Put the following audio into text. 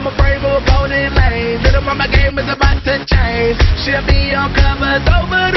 I'm a brave little golden lane. Little mama game is about to change. She'll be on covers over